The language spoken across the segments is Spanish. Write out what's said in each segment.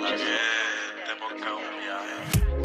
Ojalá que te ponga un viaje.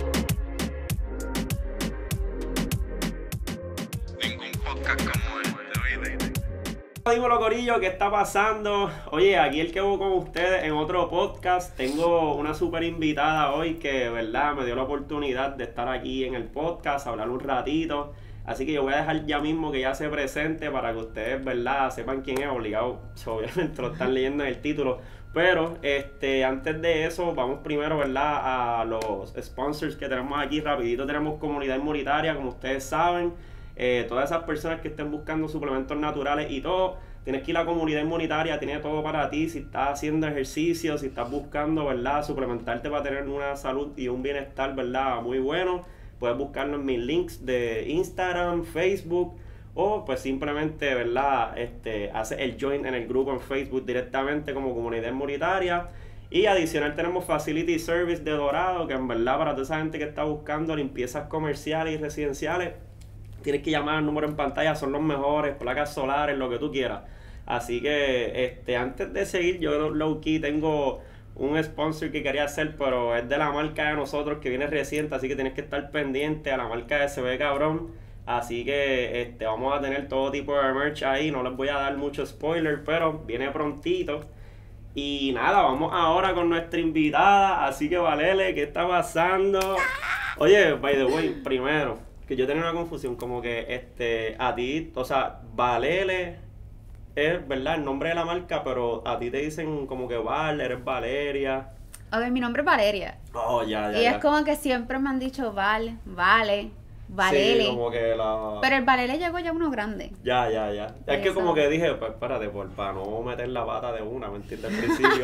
Ningún podcast como este, ¿oíste? Dímelo, corillo, ¿qué está pasando? Oye, aquí el que voy con ustedes en otro podcast. Tengo una súper invitada hoy que, verdad, me dio la oportunidad de estar aquí en el podcast, hablar un ratito. Así que yo voy a dejar ya mismo que ella se presente para que ustedes, verdad, sepan quién es. Obligado, obviamente lo están leyendo en el título. Pero, antes de eso, vamos primero, verdad, a los sponsors que tenemos aquí. Rapidito tenemos Comunidad Inmunitaria, como ustedes saben. Todas esas personas que estén buscando suplementos naturales y todo, tienes que ir a la Comunidad Inmunitaria, tiene todo para ti. Si estás haciendo ejercicio, si estás buscando, ¿verdad?, suplementarte para tener una salud y un bienestar, ¿verdad?, muy bueno, puedes buscarlo en mis links de Instagram, Facebook, o pues simplemente, ¿verdad?, haces el join en el grupo en Facebook directamente como Comunidad Inmunitaria. Y adicional tenemos Facility Service de Dorado, que en verdad para toda esa gente que está buscando limpiezas comerciales y residenciales, tienes que llamar al número en pantalla, son los mejores, placas solares, lo que tú quieras. Así que antes de seguir, yo low key tengo un sponsor que quería hacer, pero es de la marca de nosotros que viene reciente, así que tienes que estar pendiente a la marca de Se Ve Cabrón. Así que vamos a tener todo tipo de merch ahí, no les voy a dar mucho spoiler, pero viene prontito. Y nada, vamos ahora con nuestra invitada, así que Valele, ¿qué está pasando? Oye, by the way, primero, que yo tenía una confusión, como que a ti, o sea, Valele es, ¿verdad?, el nombre de la marca, pero a ti te dicen como que Val, eres Valeria. A ver, mi nombre es Valeria. Oh, ya. Y es como que siempre me han dicho Vale, Valele. Sí, como que la... Pero el Valele llegó ya uno grande. Ya. Es que Eso. como que dije, pues espérate, para no meter la pata de una, ¿me entiendes? Al principio.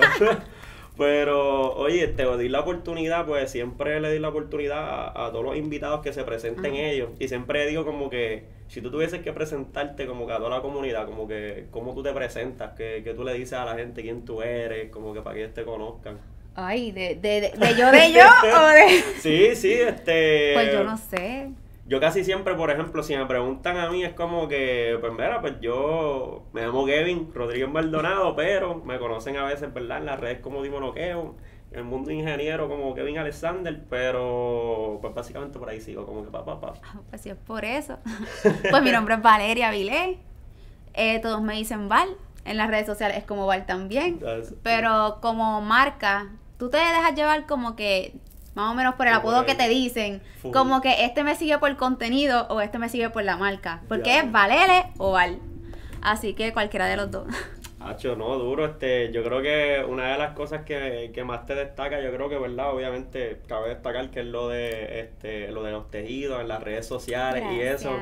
Pero, oye, te di la oportunidad, pues siempre le di la oportunidad a todos los invitados que se presenten ellos. Y siempre digo como que, si tú tuvieses que presentarte como que a toda la comunidad, como que, ¿cómo tú te presentas? Que tú le dices a la gente quién tú eres, como que para que ellos te conozcan. Ay, de yo o de... Sí, Pues yo no sé. Yo casi siempre, por ejemplo, si me preguntan a mí, es como que, pues mira, pues yo me llamo Kevin Rodríguez Maldonado, pero me conocen a veces, ¿verdad?, en las redes como Dimo Noqueo, en el mundo ingeniero como Kevin Alexander, pero pues básicamente por ahí sigo, como que Pues si es por eso. Pues mi nombre es Valeria Vilé. Todos me dicen Val. En las redes sociales es como Val también. Pero como marca, tú te dejas llevar como que... más o menos por el apodo que te dicen. Full. Como que este me sigue por el contenido o este me sigue por la marca. Porque Ya. es Valele o Val. Así que cualquiera de los dos. Hacho, no, duro. Yo creo que una de las cosas que más te destaca, yo creo que, ¿verdad?, obviamente cabe destacar que es lo de los tejidos en las redes sociales. Gracias. Y eso.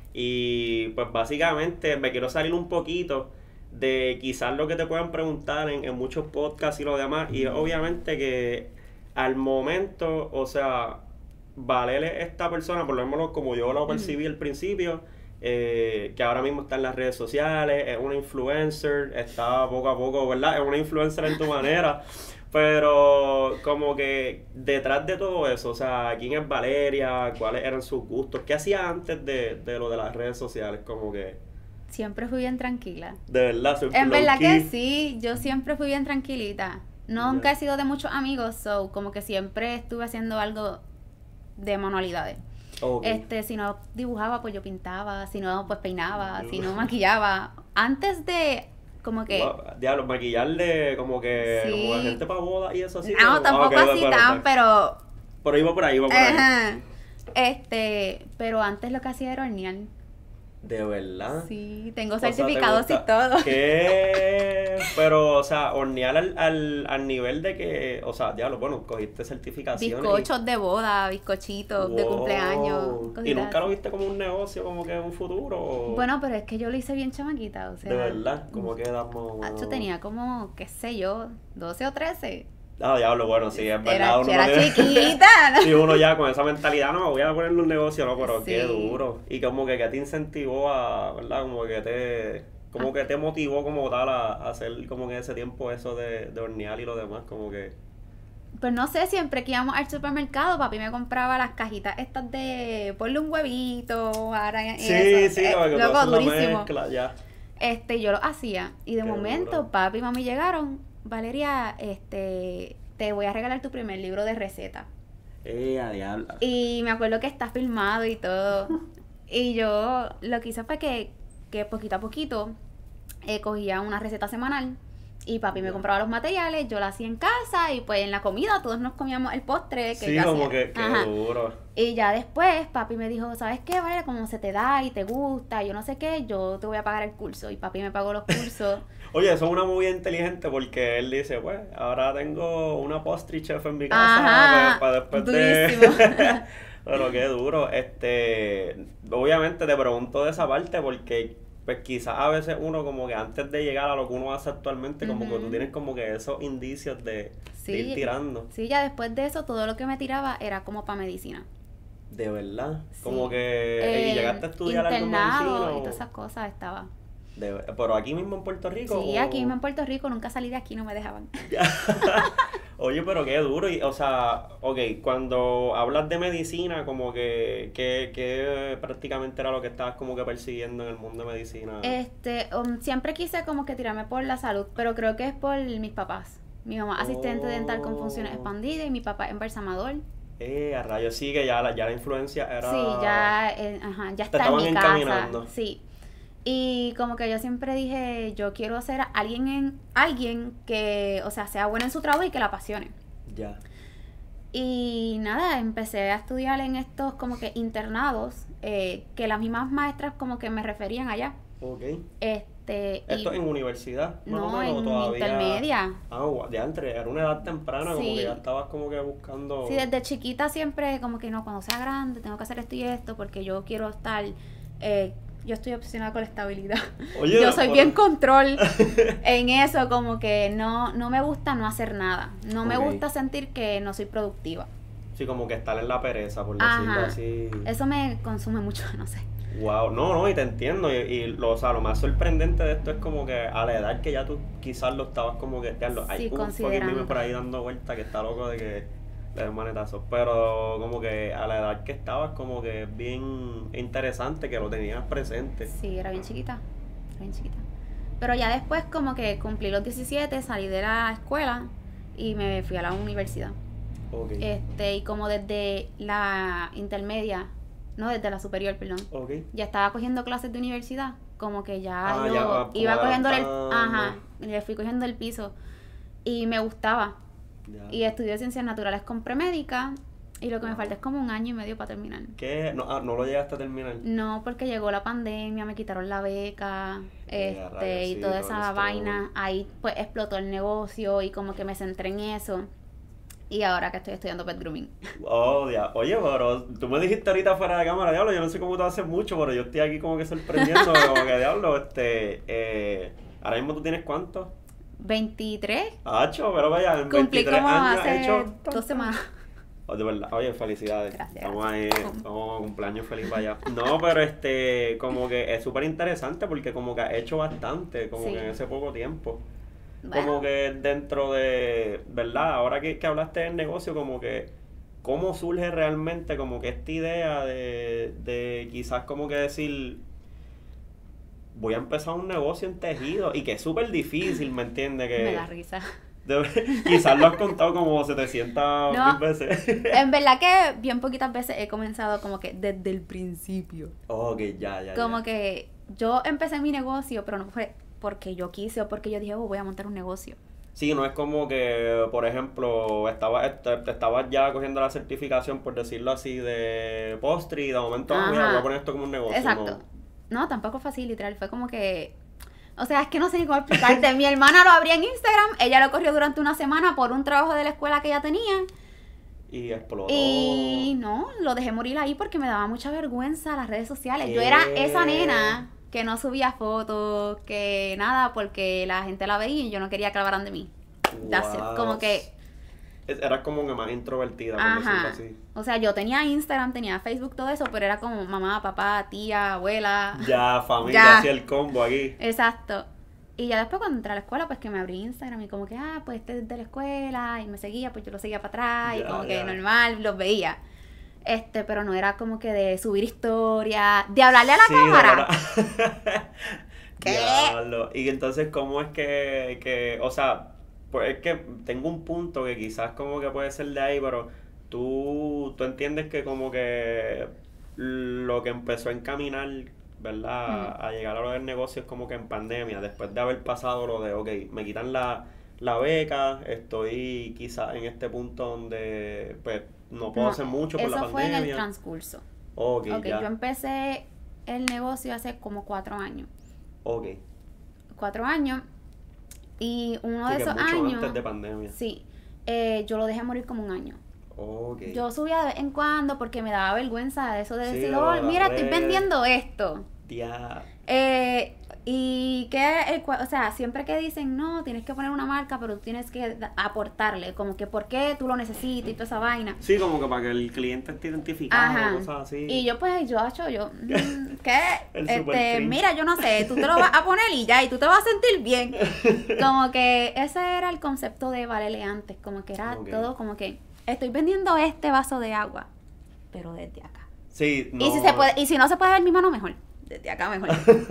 Y pues básicamente me quiero salir un poquito de quizás lo que te puedan preguntar en muchos podcasts y lo demás. Y obviamente que al momento, o sea, Valele es esta persona, por lo menos como yo lo percibí al principio, que ahora mismo está en las redes sociales, es una influencer, está poco a poco, ¿verdad? Es una influencer en tu manera, pero como que detrás de todo eso, o sea, ¿quién es Valeria? ¿Cuáles eran sus gustos? ¿Qué hacía antes de lo de las redes sociales? Como que, Siempre fui bien tranquila. de verdad, soy En verdad low-key. que sí, yo siempre fui bien tranquilita. Nunca he sido de muchos amigos, so como que siempre estuve haciendo algo de manualidades. Ok. Si no dibujaba, pues yo pintaba, si no, pues peinaba, si no maquillaba. Antes de, como que... Wow, diablo, maquillarle como que Sí. como la gente para boda y eso así. No, tampoco así tan, pero... Pero iba por ahí, iba por ahí. Ajá. Pero antes lo que hacía era hornear. De verdad. Sí, tengo O sea, ¿te certificados y gusta? todo. ¿Qué? Pero, o sea, hornear al nivel de que, o sea, diablo, bueno, cogiste certificaciones. Bizcochos de boda, bizcochitos de Wow. cumpleaños. ¿Y cositas nunca lo así. viste como un negocio, como que un futuro? O... Bueno, pero es que yo lo hice bien chamaquita, o sea... De verdad, como que damos... Yo tenía como, qué sé yo, 12 o 13. Ah, diablo, bueno, sí, es verdad. Uno Era no tiene- chiquita. Sí, uno ya con esa mentalidad, no, voy a ponerle un negocio, no, pero qué Sí. duro. Y como que te incentivó a, ¿verdad? Como que te motivó como tal a hacer como que ese tiempo eso de hornear y lo demás, como que... Pues no sé, siempre que íbamos al supermercado, papi me compraba las cajitas estas de ponle un huevito, ahora y Sí, eso. sí, como que tú Loco, haces la durísimo. mezcla, ya. Yo lo hacía y de Qué momento duro. papi y mami llegaron, Valeria, te voy a regalar tu primer libro de recetas. A diablo. Y me acuerdo que está filmado y todo. Y yo lo que hice fue que poquito a poquito cogía una receta semanal y papi me compraba los materiales, yo la hacía en casa y pues en la comida todos nos comíamos el postre que Sí, yo como hacía. que Ajá. duro. Y ya después papi me dijo, ¿sabes qué, Valeria? Como se te da y te gusta, yo no sé qué, yo te voy a pagar el curso. Y papi me pagó los cursos. Oye, eso es una movida inteligente porque él dice, pues, ahora tengo una pastry chef en mi casa Ajá, para después durísimo. de... Pero qué duro. Obviamente te pregunto de esa parte porque pues quizás a veces uno como que antes de llegar a lo que uno hace actualmente, como que tú tienes como que esos indicios de ir tirando. Sí, ya después de eso todo lo que me tiraba era como para medicina. De verdad. Sí. Como que ¿y llegaste a estudiar algo en internado medicina? y todas esas cosas estaba. Pero aquí mismo en Puerto Rico. Sí, aquí mismo en Puerto Rico, nunca salí de aquí, no me dejaban. Oye, pero qué duro. Y, o sea, ok, cuando hablas de medicina, como que ¿qué prácticamente era lo que estabas como que persiguiendo en el mundo de medicina? Siempre quise como que tirarme por la salud, pero creo que es por mis papás. Mi mamá asistente dental con funciones expandidas y mi papá embalsamador. A rayos, sí, que ya la influencia era... Sí, ya Te está en estaban mi encaminando. casa. Sí. Y como que yo siempre dije, yo quiero ser alguien que, o sea, sea buena en su trabajo y que la apasione. Ya. Y nada, empecé a estudiar en estos como que internados, que las mismas maestras como que me referían allá. Ok. ¿Esto en universidad? No, menos, en todavía... intermedia. Era una edad temprana, como Sí. que ya estabas como que buscando... Sí, desde chiquita siempre como que no, cuando sea grande tengo que hacer esto y esto porque yo quiero estar... yo estoy obsesionada con la estabilidad. Oye, yo soy bien control en eso, como que no me gusta no hacer nada. No me Ok. gusta sentir que no soy productiva. Sí, como que estar en la pereza, por decirlo Ajá. así. Eso me consume mucho, no sé. Wow, no, y te entiendo. O sea, lo más sorprendente de esto es como que a la edad que ya tú quizás lo estabas como que... Hay un fucking considerando. meme por ahí dando vuelta que está loco de que le den manetazos. Pero como que a la edad que estabas como que bien interesante que lo tenías presente. Sí, era bien chiquita. Pero ya después como que cumplí los 17, salí de la escuela y me fui a la universidad. Ok. Y como desde la intermedia, no, desde la superior, perdón, Ok. ya estaba cogiendo clases de universidad, como que ya Ya va como iba cogiendo adelantando. le fui cogiendo el piso y me gustaba. Ya. Y estudié ciencias naturales con premédica y lo que me falta es como 1 año y medio para terminar. ¿Qué? No, no lo llegaste a terminar. No, porque llegó la pandemia, me quitaron la beca, rayos, y sí, toda todo esa esto. vaina, ahí pues explotó el negocio y como que me centré en eso. Y ahora que estoy estudiando pet grooming. Oh, oye, pero tú me dijiste ahorita fuera de cámara, diablo, yo no sé cómo te haces mucho, pero yo estoy aquí como que sorprendiendo, como que diablo, ahora mismo tú tienes ¿cuántos? 23, Hacho, pero vaya, en cumplí 23 como años hace hecho... 2 semanas. Oh, de verdad, oye, felicidades. Gracias. Estamos ahí, estamos cumpleaños feliz para allá. No, pero como que es súper interesante porque como que ha hecho bastante, como Sí. que en ese poco tiempo. Bueno, Como que dentro de, ¿verdad? Ahora que hablaste del negocio, como que, ¿cómo surge realmente como que esta idea de quizás como que decir, voy a empezar un negocio en tejido? Y que es súper difícil, ¿me entiendes? Que me da risa. quizás lo has contado como 700 No. mil veces. En verdad que bien poquitas veces he comenzado como que desde el principio. Ok, ya. Como que yo empecé mi negocio, pero no fue porque yo quise o porque yo dije, voy a montar un negocio. Sí, no es como que, por ejemplo, estabas ya cogiendo la certificación, por decirlo así, de postre y de momento mira, voy a poner esto como un negocio. Exacto. No, tampoco fue así, literal. Fue como que... O sea, es que no sé ni cómo explicarte. Mi hermana lo abría en Instagram, ella lo corrió durante una semana por un trabajo de la escuela que ella tenía. Y explotó. Y no, lo dejé morir ahí porque me daba mucha vergüenza las redes sociales. Yo ¿Qué? era esa nena que no subía fotos, que nada, porque la gente la veía y yo no quería que hablaran de mí. That's it. Wow. Como que... Eras como que más introvertida, por decirlo Ajá. así. O sea, yo tenía Instagram, tenía Facebook, todo eso, pero era como mamá, papá, tía, abuela. Ya, familia, Ya. hacía el combo aquí. Exacto. Y ya después cuando entré a la escuela, pues que me abrí Instagram y como que, pues este es de la escuela y me seguía, pues yo lo seguía para atrás y Ya, como que ya. normal, los veía. Pero no era como que de subir historia, de hablarle a la Sí, cámara. de verdad. ¿Qué? Diablo. Y entonces, ¿cómo es que, o sea, pues es que tengo un punto que quizás como que puede ser de ahí, pero tú entiendes que como que lo que empezó a encaminar, ¿verdad? A llegar a lo del negocio es como que en pandemia, después de haber pasado lo de, ok, me quitan la beca, estoy quizás en este punto donde pues no puedo hacer mucho por la Eso pandemia. fue en el transcurso. Ok, ya. Yo empecé el negocio hace como 4 años. Ok. 4 años. Y uno Sí, de que esos mucho años... antes de pandemia. Sí. Yo lo dejé morir como 1 año. Ok. Yo subía de vez en cuando porque me daba vergüenza eso de Sí, decir, lo de oh, las mira, estoy redes. vendiendo esto. Ya. Y que, o sea, siempre que dicen, no, tienes que poner una marca, pero tú tienes que aportarle, como que por qué tú lo necesitas y toda esa vaina. Sí, como que para que el cliente esté identificado, Ajá. cosas así. Y yo pues, ¿qué? El super cringe. Mira, yo no sé, tú te lo vas a poner y ya, y tú te vas a sentir bien. Como que ese era el concepto de Valele antes, como que era Ok. todo como que, estoy vendiendo este vaso de agua, pero desde acá. Sí, no. Y si no se puede ver mi mano, mejor. Desde acá mejor.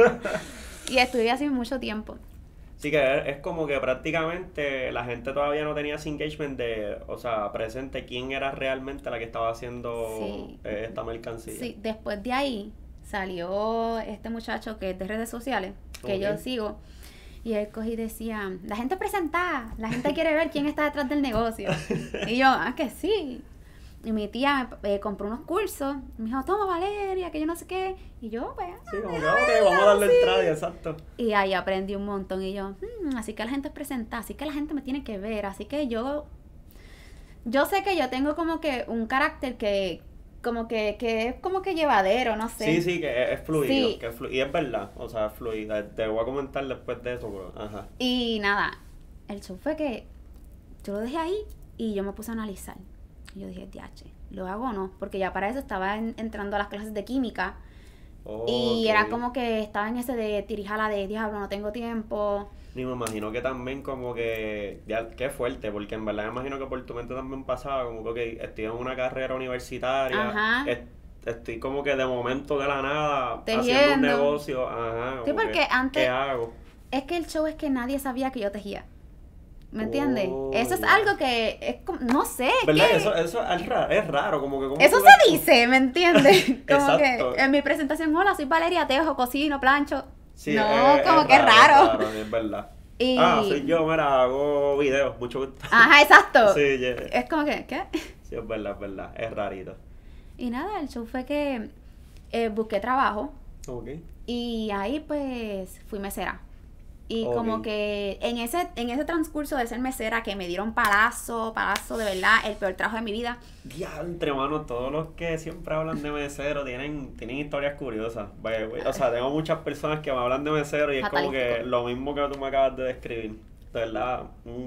Y estuve así mucho tiempo. Sí, que es como que prácticamente la gente todavía no tenía ese engagement de, o sea, presente quién era realmente la que estaba haciendo Sí. Esta mercancía. Sí, después de ahí salió este muchacho que es de redes sociales, que yo Ok. sigo. Y él cogí y decía, la gente presentada, la gente quiere ver quién está detrás del negocio. Y yo, que sí. Y mi tía me compró unos cursos. Me dijo, toma Valeria, que yo no sé qué. Y yo, pues. Sí, como que, ok, vamos a darle sí. entrada, exacto. Y ahí aprendí un montón. Y yo, así que la gente es presentada, así que la gente me tiene que ver. Así que yo sé que yo tengo como que un carácter que es como que llevadero, no sé. Sí, que es fluido. Sí. Y es verdad, o sea, es fluida. Te voy a comentar después de eso, pero, ajá. Y nada, el show fue que yo lo dejé ahí y yo me puse a analizar. Y yo dije, DH, ¿lo hago o no? Porque ya para eso estaba entrando a las clases de química. Y Ok. era como que estaba en ese de tirijala de diablo, no tengo tiempo. Ni me imagino que también como que, ya, qué fuerte, porque en verdad me imagino que por tu mente también pasaba como que, ok, estoy en una carrera universitaria, Ajá. Estoy como que de momento de la nada haciendo un Tejiendo. negocio, ajá, Sí, como porque que, antes- ¿qué hago? Es que el show es que nadie sabía que yo tejía. ¿Me entiendes? Oh, Eso es ya. algo que es como, no sé, ¿Verdad? ¿qué? Eso es raro, como que... ¿cómo Eso tú ves se dice, ¿me entiendes? Como Exacto. que en mi presentación, hola, soy Valeria, tejo, cocino, plancho. Sí, no, como que es raro. es verdad. Y- Soy yo, mira, hago videos, mucho gusto. Ajá, exacto. Sí, yeah. Es como que, ¿qué? Sí, es verdad, es rarito. Y nada, el show fue que busqué trabajo Ok. y ahí pues fui mesera. Y Ok. como que en ese transcurso de ser mesera que me dieron palazo de verdad, el peor trabajo de mi vida. Diantre, mano, todos los que siempre hablan de mesero tienen historias curiosas. Vaya, güey. O sea, tengo muchas personas que me hablan de mesero y es como que Fatalístico. lo mismo que tú me acabas de describir. De verdad,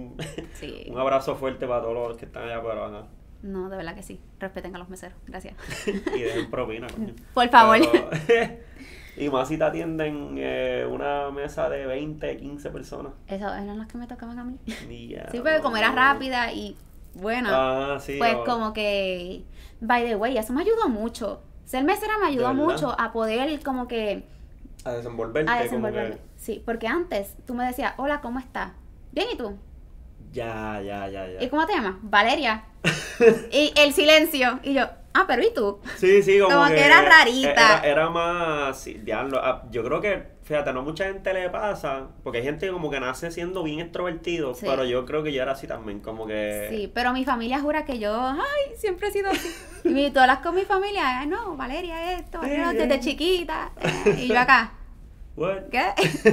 Sí. un abrazo fuerte para todos los que están allá, pero ajá. No, de verdad que sí. Respeten a los meseros. Gracias. Y dejen propina, coño. Por favor. Pero- y más si te atienden una mesa de 20, 15 personas. Esas eran las que me tocaban a mí. Ya, Sí, pero como era no. rápida y buena, Sí. pues como que, by the way, eso me ayudó mucho. Ser mesera me ayudó ¿De verdad? mucho a poder como que A desenvolverte, a como desenvolverme. que... Sí, porque antes tú me decías, hola, ¿cómo estás? Bien, ¿y tú? Ya. ¿Y cómo te llamas? Valeria. Y el silencio. Y yo, pero ¿y tú? Sí, Como que era rarita. Era más, sí, diablo. Yo creo que, fíjate, no mucha gente le pasa, porque hay gente como que nace siendo bien extrovertido, Sí. pero yo creo que yo era así también, como que... Sí, pero mi familia jura que yo, siempre he sido así. Y tú hablas con mi familia, no, Valeria esto, Valeria Sí, desde sí. chiquita. Y yo acá, What? ¿qué?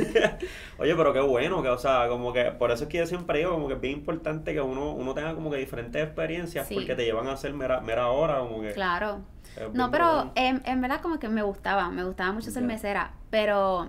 Oye, pero qué bueno, que, o sea, como que, por eso es que yo siempre digo, como que es bien importante que uno tenga como que diferentes experiencias, Sí. porque te llevan a hacer mera hora, como que... Claro. es bien No, pero brutal. en verdad como que me gustaba mucho ser Ya. mesera, pero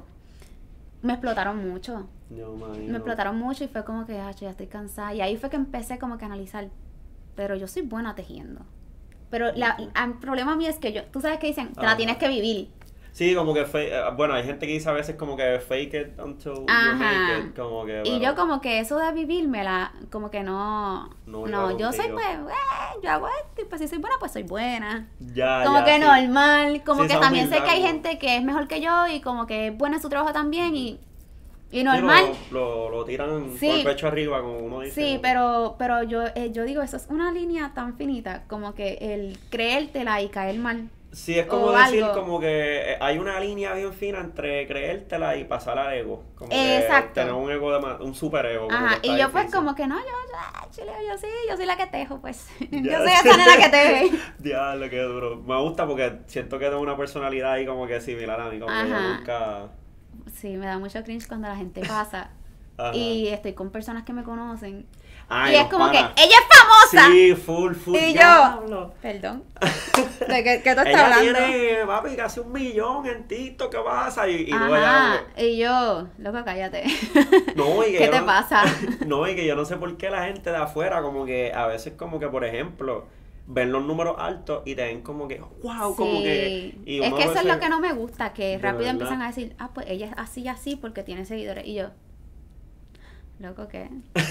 me explotaron mucho. Yo Me imagino. explotaron mucho y fue como que, ya estoy cansada. Y ahí fue que empecé como que a analizar, pero yo soy buena tejiendo. Pero el problema mío es que tú sabes que dicen, te la Ajá. tienes que vivir. Sí, como que bueno, hay gente que dice a veces como que fake it until you Ajá. make it, como que... Y bueno, yo como que eso de vivírmela, como que no, No iba yo soy contigo. pues, yo hago esto y pues si soy buena, pues soy buena. ya, Como ya, que sí. normal, como Sí, que esa también sé humildad, que hay ¿no? gente que es mejor que yo y como que es buena en su trabajo también y Y normal. Lo tiran Sí. por el pecho arriba, como uno dice. Sí, pero yo digo, eso es una línea tan finita como que el creértela y caer mal. Sí, es como o decir algo. como que hay una línea bien fina entre creértela y pasar al ego. Como Exacto. que tener un ego un super ego. como Ajá, que y está yo pues difícil. como que no, chile, yo soy la que tejo, pues. Yo Ya. soy esa nena que teje. Diablo, qué duro. Me gusta porque siento que tengo una personalidad ahí como que similar a mí, como que yo Ajá. nunca... Sí, me da mucho cringe cuando la gente pasa Ajá. y estoy con personas que me conocen. Ay, y es los como panas. que, ella es famosa. Sí, full, Y yo, diablo. perdón. ¿De qué tú estás Ella hablando? tiene, papi, casi 1 millón en TikTok, ¿qué pasa? Y luego Ajá, ella... y yo, loco, cállate. No, y que ¿Qué yo te no- pasa? No, y que yo no sé por qué la gente de afuera, como que a veces como que, por ejemplo, ven los números altos y te ven como que, wow, como que... Sí. Y Es uno que a eso es veces- lo que no me gusta, que De rápido verdad. empiezan a decir, pues ella es así y así porque tiene seguidores. Y yo, loco, ¿qué?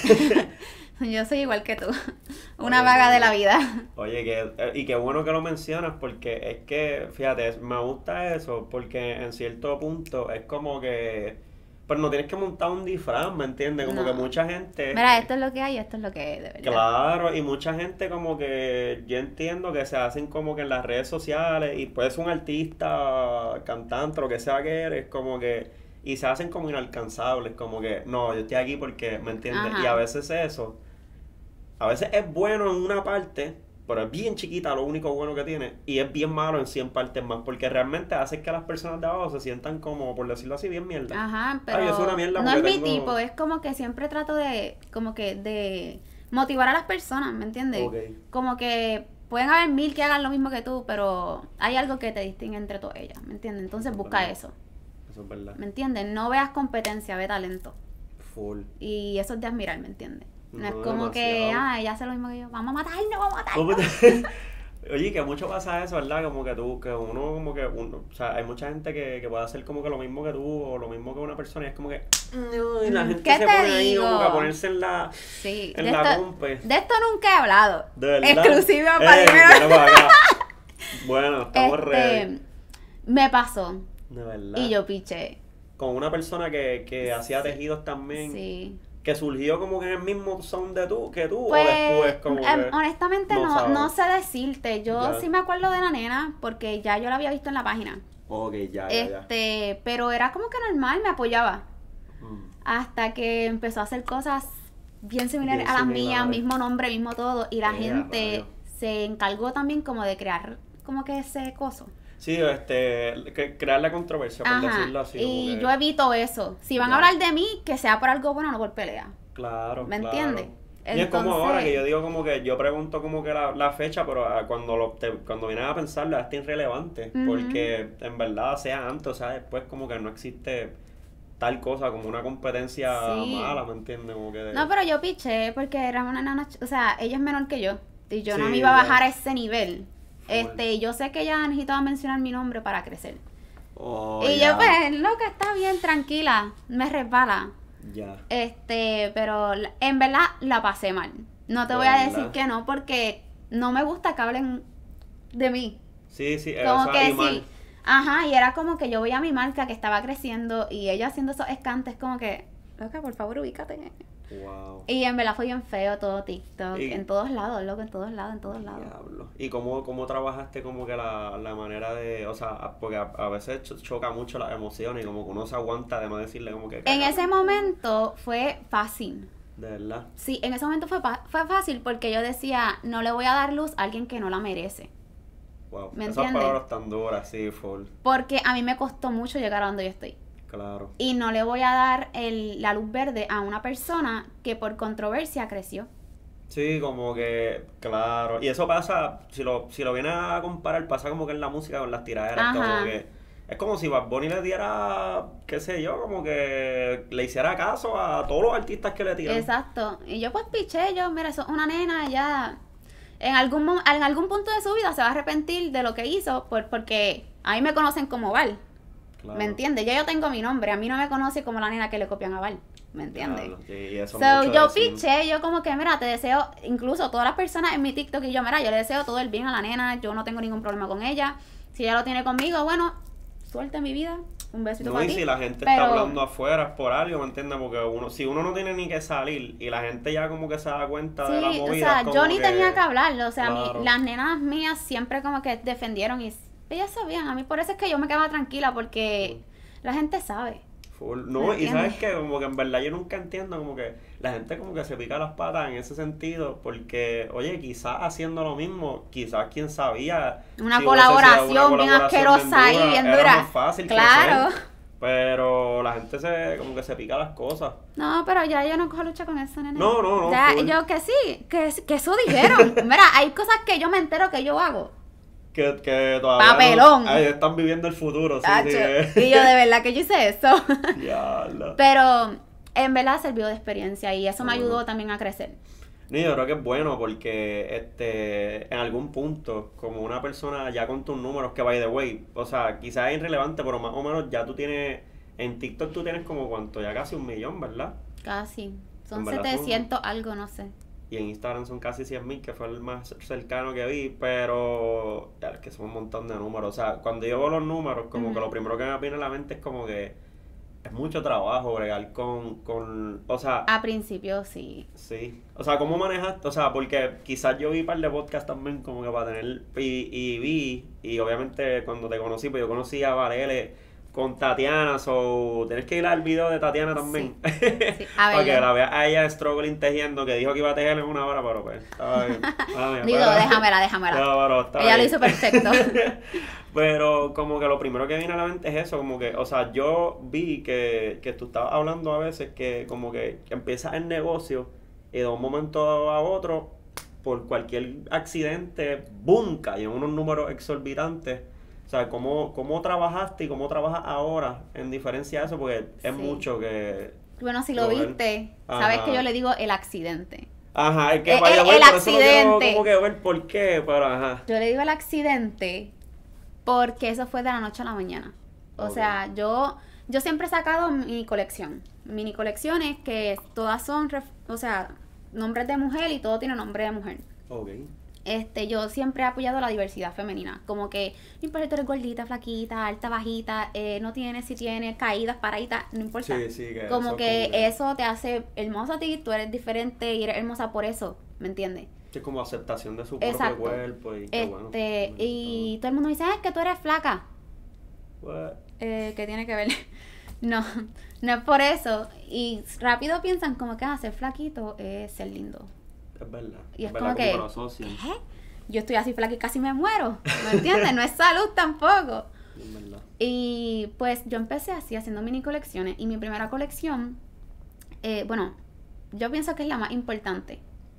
Yo soy igual que tú, una Oye, vaga no, de no. la vida. Oye, y qué bueno que lo mencionas porque es que, fíjate, me gusta eso porque en cierto punto es como que, pues no tienes que montar un disfraz, ¿me entiendes? Como No. que mucha gente... Mira, esto es lo que hay, esto es lo que es, de verdad. Claro, y mucha gente como que yo entiendo que se hacen como que en las redes sociales y puedes ser un artista, cantante, lo que sea que eres, como que, y se hacen como inalcanzables, como que, no, yo estoy aquí porque, ¿me entiendes? Ajá. Y a veces eso, a veces es bueno en una parte, pero es bien chiquita lo único bueno que tiene, y es bien malo en 100 partes más, porque realmente hace que las personas de abajo se sientan como, por decirlo así, bien mierda. Ajá, Ay, yo pero soy una mierda no es porque mi tengo- tipo, es como que siempre trato de, como que de motivar a las personas, ¿me entiendes? Ok. Como que pueden haber 1000 que hagan lo mismo que tú, pero hay algo que te distingue entre todas ellas, ¿me entiendes? Entonces Eso es busca verdad. eso, Eso es verdad. ¿me entiendes? No veas competencia, ve talento. Full. Y eso es de admirar, ¿me entiendes? No es No, como que, demasiado. ella hace lo mismo que yo, vamos a matarnos, vamos a ¿Cómo matarnos. te- Oye, que mucho pasa eso, ¿verdad? Como que tú, que uno, como que uno, o sea, hay mucha gente que puede hacer como que lo mismo que tú o lo mismo que una persona y es como que, y la gente ¿Qué se te pone ahí digo? como que a ponerse Sí, en de la esto, compa. de esto nunca he hablado. De verdad. Exclusiva para mira para acá. Bueno, estamos ready. Me pasó De verdad. y yo piché. Con una persona que hacía tejidos también, Sí. que surgió como que en el mismo son de tú, que tú, Pues, o después como que... honestamente no sabes. no sé decirte. Yo Ya. sí me acuerdo de la nena porque ya yo la había visto en la página. Ok, ya. Pero era como que normal, me apoyaba. Mm. Hasta que empezó a hacer cosas bien similares Bien a las similares. mías, mismo nombre, mismo todo. Y la Ya, gente rayos. se encargó también como de crear como que ese coso. Sí, crear la controversia, por Ajá. decirlo así. Y como que- yo evito eso. Si van Ya. a hablar de mí, que sea por algo bueno, no por pelea. Claro, ¿Me claro. entiendes? Y es como Entonces- ahora que yo digo como que yo pregunto como que la fecha, pero cuando vienes a pensarlo es irrelevante, Ujú. porque en verdad sea antes o sea después como que no existe tal cosa como una competencia Sí. mala, ¿me entiendes? Como que No, pero yo piché porque era una nana, o sea, ella es menor que yo. Y yo no Sí, me iba a ya. bajar a ese nivel. Full. Yo sé que ella necesitaba mencionar mi nombre para crecer. Oh, y ya, yo, pues, loca, está bien, tranquila, me resbala. ya. Pero en verdad la pasé mal. No te De voy a verdad. decir que no, porque no me gusta que hablen de mí. Sí, Como o sea, que y mal. sí. Ajá, y era como que yo veía a mi marca que estaba creciendo y ella haciendo esos escantes como que, loca, por favor, ubícate. Wow. Y en verdad fue bien feo todo TikTok, Y- en todos lados, loco, en todos lados. Diablo. ¿Y cómo trabajaste como que la manera de, o sea, porque a veces choca mucho las emociones y como que uno se aguanta de no decirle como que... En "Carajo", ese momento fue fácil. de verdad. Sí, en ese momento fue fácil porque yo decía, no le voy a dar luz a alguien que no la merece. Wow. ¿Me Esas entiendes? palabras tan duras, sí, full. Porque a mí me costó mucho llegar a donde yo estoy. Claro. Y no le voy a dar la luz verde a una persona que por controversia creció. Sí, como que, claro. Y eso pasa, si lo vienes a comparar, pasa como que en la música con las tiraderas. Ajá. Como que es como si Bad Bunny le diera, qué sé yo, como que le hiciera caso a todos los artistas que le tiran. Exacto. Y yo pues piché, mira, eso es una nena, ella en algún punto de su vida se va a arrepentir de lo que hizo porque a mí me conocen como Val. Claro. ¿Me entiendes? Ya yo tengo mi nombre, a mí no me conoce como la nena que le copian a Val. ¿Me entiendes? Claro, sí, y eso So, mucho yo decir. piché, yo como que, mira, te deseo, incluso todas las personas en mi TikTok y yo, mira, yo le deseo todo el bien a la nena, yo no tengo ningún problema con ella. Si ella lo tiene conmigo, bueno, suerte en mi vida. un besito No, para y ti. si la gente pero, está hablando afuera es por algo, ¿me entiendes? Porque si uno no tiene ni que salir y la gente ya como que se da cuenta de la sí, movida. o sea, es como yo ni tenía que hablarlo, o sea, Claro. las nenas mías siempre como que defendieron y ellas sabían, a mí por eso es que yo me quedaba tranquila porque la gente sabe. No, ¿Me y sabes entiendes? que como que en verdad yo nunca entiendo como que la gente como que se pica las patas en ese sentido porque, oye, quizás haciendo lo mismo, quizás quién sabía Una si hubiese sido colaboración una bien colaboración asquerosa ahí, bien era dura. más fácil Claro. crecer, pero la gente se como que se pica las cosas. No, pero ya yo no cojo lucha con eso, nene. No, Ya, full. yo que sí, que eso dijeron. Mira, hay cosas que yo me entero que yo hago. Que todavía Papelón. ahí están viviendo el futuro, sí, Tacho. sí. Y yo de verdad que yo hice eso. Diablo. Pero en verdad sirvió de experiencia y eso me Bueno. ayudó también a crecer. Ni yo creo que es bueno porque en algún punto, como una persona ya con tus números, que by the way, o sea, quizás es irrelevante, pero más o menos ya tú tienes, en TikTok tú tienes como cuánto, ya casi 1 millón, ¿verdad? Casi. Son En verdad 700 algo, no sé. Y en Instagram son casi 100.000, que fue el más cercano que vi, pero ya, es que son un montón de números. O sea, cuando yo veo los números, como Ujú. que lo primero que me viene a la mente es como que es mucho trabajo bregar o sea, A principio sí. sí. O sea, ¿cómo manejaste? O sea, porque quizás yo vi un par de podcasts también como que para tener, y obviamente cuando te conocí, pues yo conocí a Varele con Tatiana, tienes que ir al video de Tatiana también. Sí, a Para que ver. la veas a ella struggling tejiendo, que dijo que iba a tejer en 1 hora, pero pues, estaba bien. Digo, déjamela. Ella lo hizo perfecto. Pero como que lo primero que viene a la mente es eso, como que, o sea, yo vi que tú estabas hablando a veces que como que empiezas el negocio y de un momento a otro, por cualquier accidente, ¡boom!, caen unos números exorbitantes. O sea, ¿cómo trabajaste y cómo trabajas ahora en diferencia a eso? Porque es Sí. mucho que... Bueno, si lo Joder. viste, sabes Ajá. que yo le digo el accidente. Ajá, es que El vaya a ver, por eso no quiero accidente. como que ver por qué, pero ajá. Yo le digo el accidente porque eso fue de la noche a la mañana. O Ok. sea, yo siempre he sacado mini colecciones que todas son, o sea, nombres de mujer y todo tiene nombre de mujer. Ok. Yo siempre he apoyado la diversidad femenina, como que no importa si tú eres gordita, flaquita, alta, bajita, no tienes, si tienes, caídas, paraditas, no importa. Sí, que como eso que como que- eso te hace hermosa a ti, tú eres diferente y eres hermosa por eso, ¿me entiendes? Es como aceptación de su Exacto. propio cuerpo y qué bueno. Y todo el mundo dice, es que tú eres flaca. What? ¿Qué tiene que ver? No, no es por eso. Y rápido piensan como que ser flaquito es ser lindo. Es verdad. Y es verdad, como que, lo asocian. ¿qué? Yo estoy así flaca y casi me muero, ¿me entiendes? No es salud tampoco. Es verdad. Y pues yo empecé así haciendo mini colecciones y mi primera colección, bueno, yo pienso que es la más importante,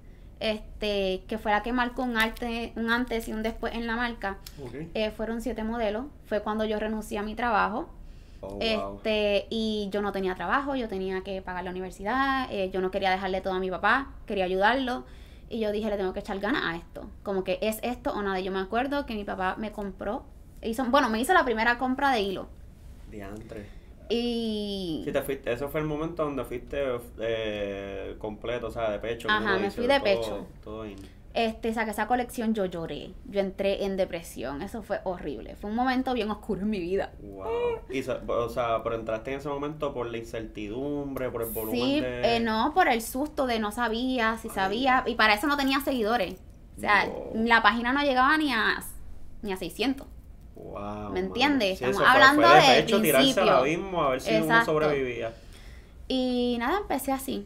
que fue la que marcó un antes y un después en la marca. Ok. Fueron 7 modelos, fue cuando yo renuncié a mi trabajo. Oh, wow. Y yo no tenía trabajo, yo tenía que pagar la universidad, yo no quería dejarle todo a mi papá, quería ayudarlo. Y yo dije, le tengo que echar ganas a esto. Como que es esto o nada. Yo me acuerdo que mi papá me compró, me hizo la primera compra de hilo. Diantre. Y... Sí, te fuiste, eso fue el momento donde fuiste completo, o sea, de pecho. como Ajá, uno me dice, fui de todo- pecho. Todo in. saqué esa colección, yo lloré. Yo entré en depresión. Eso fue horrible. Fue un momento bien oscuro en mi vida. Wow. O sea, pero entraste en ese momento por la incertidumbre, por el volumen Sí, de... no, por el susto de no sabía, si sabía. Y para eso no tenía seguidores. O sea, Wow. la página no llegaba ni a 600. Wow, ¿Me entiendes? Sí, Estamos eso fue hablando de del pecho, tirarse al principio. abismo a ver si uno Exacto. sobrevivía. Y nada, empecé así.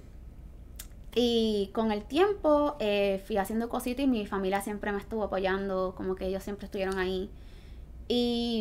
Y con el tiempo fui haciendo cositas y mi familia siempre me estuvo apoyando, como que ellos siempre estuvieron ahí. Y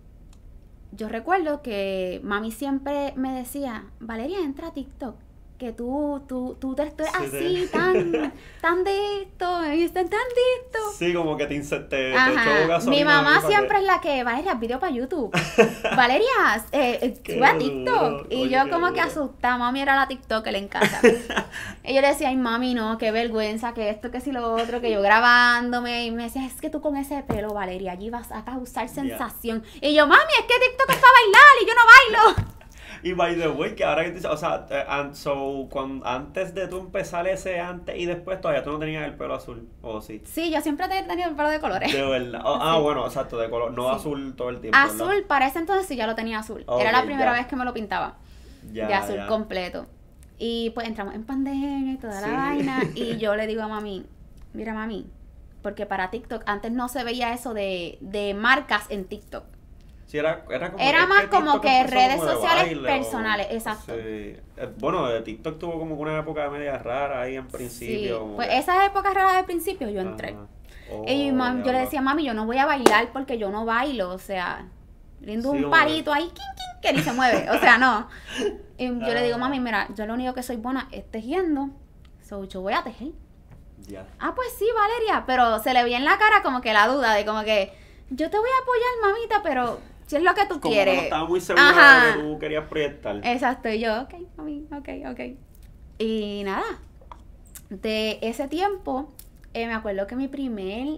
yo recuerdo que mami siempre me decía, Valeria, entra a TikTok, que tú eres Sí, así, tan de esto, y están tan de esto. Sí, como que te echó Ajá. gasolina. Mi mamá para siempre que- es la que, Valeria, video para YouTube. Valeria, Qué sube a duro, TikTok. Y oye, yo qué como que duro. asustada, mami era la TikToker en casa. Y yo le decía, ay mami, no, qué vergüenza, que esto, que si lo otro, que yo grabándome. Y me decía, es que tú con ese pelo, Valeria, allí vas a causar sensación. Y yo, mami, es que TikTok es para bailar y yo no bailo. Y by the way, que ahora que dices, o sea, antes de tú empezar ese antes y después todavía tú no tenías el pelo azul, ¿o sí? Sí, yo siempre he tenido el pelo de colores. De verdad. Sí. Bueno, exacto, de color, no Sí. azul todo el tiempo, Azul, ¿verdad? para ese entonces sí ya lo tenía azul. Ok, Era la primera ya. vez que me lo pintaba. Ya, De azul ya. completo. Y pues entramos en pandemia y toda Sí. la vaina. Y yo le digo a mami, mira mami, porque para TikTok antes no se veía eso de marcas en TikTok. Sí, era como... Era es más que como TikTok que empezó redes como de sociales baile, personales, exacto. Sí. Bueno, de TikTok tuvo como que una época media rara ahí en Sí, principio. como pues que- esas épocas raras del principio yo entré. Ajá. Oh, Y yo le diablo. decía, mami, yo no voy a bailar porque yo no bailo, o sea, lindo Sí, un hombre. palito ahí, que ni se mueve, o sea, no. Y yo le digo, Ah. mami, mira, yo lo único que soy buena es tejiendo, so yo voy a tejer. Ya. Ah, pues sí, Valeria, pero se le veía en la cara como que la duda de como que, yo te voy a apoyar, mamita, pero si es lo que tú Como quieres. que no estaba muy segura Ajá. de lo que tú querías proyectar. Exacto, y yo, ok, mami, ok. Y nada, de ese tiempo, me acuerdo que mi primer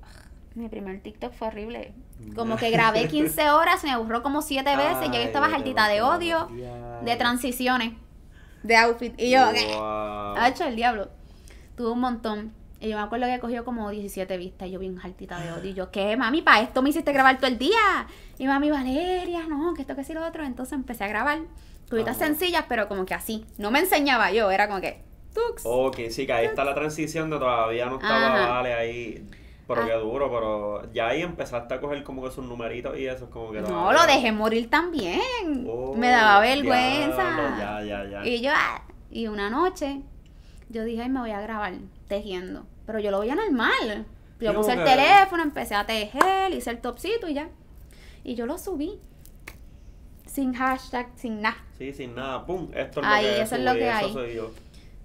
TikTok fue horrible. Como que grabé 15 horas, me borró como 7 veces, y yo estaba Ay, hartita de odio, diablo. de transiciones, de outfit. Y yo, Wow. ha hecho el diablo. Tuve un montón. Y yo me acuerdo que cogió como 17 vistas, y yo bien hartita de odio. Y yo, ¿qué, mami? ¿Para esto me hiciste grabar todo el día? Y mami, Valeria, no, que esto, que sí, lo otro. Entonces empecé a grabar cositas Ajá. sencillas, pero como que así. No me enseñaba yo, era como que, tux. Ok, sí, que ahí está la transición de todavía no estaba Ajá. Vale ahí. Pero Ah. qué duro, pero ya ahí empezaste a coger como que sus numeritos y eso es como que No, todavía- lo dejé morir también. Oh, Me daba vergüenza. diablo, ya. Y yo, y una noche, yo dije, ay, me voy a grabar tejiendo. Pero yo lo veía normal. Yo Sí, puse el como que- teléfono, empecé a tejer, hice el topcito y ya. Y yo lo subí. Sin hashtag, sin nada. Sí, sin nada, pum, esto es Ahí, lo que eso es lo subí, que eso hay. soy yo.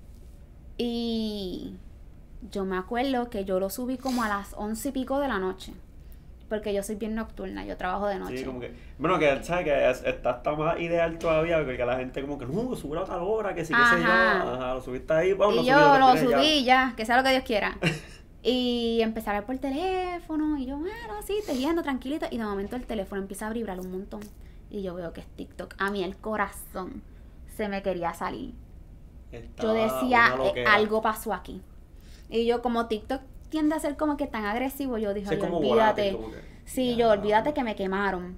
Y yo me acuerdo que yo lo subí como a las 11 y pico de la noche. Porque yo soy bien nocturna, yo trabajo de noche. Sí, como que, bueno, que sabes que está hasta más ideal todavía, porque la gente como que, no, sube a tal hora, que sí, que sé yo, Ajá. ajá, lo subiste ahí, vamos, Y yo lo subí ya, que sea lo que Dios quiera. Y empecé a ver por teléfono, y yo, bueno, sí, tejiendo tranquilita. Y de momento el teléfono empieza a vibrar un montón. Y yo veo que es TikTok. A mí el corazón se me quería salir. Yo decía, algo pasó aquí. Y yo, como TikTok tiende a ser como que tan agresivo, yo dije, Sí, "Ay, como olvídate. volátil, como que, Sí, ya, yo, olvídate que me quemaron.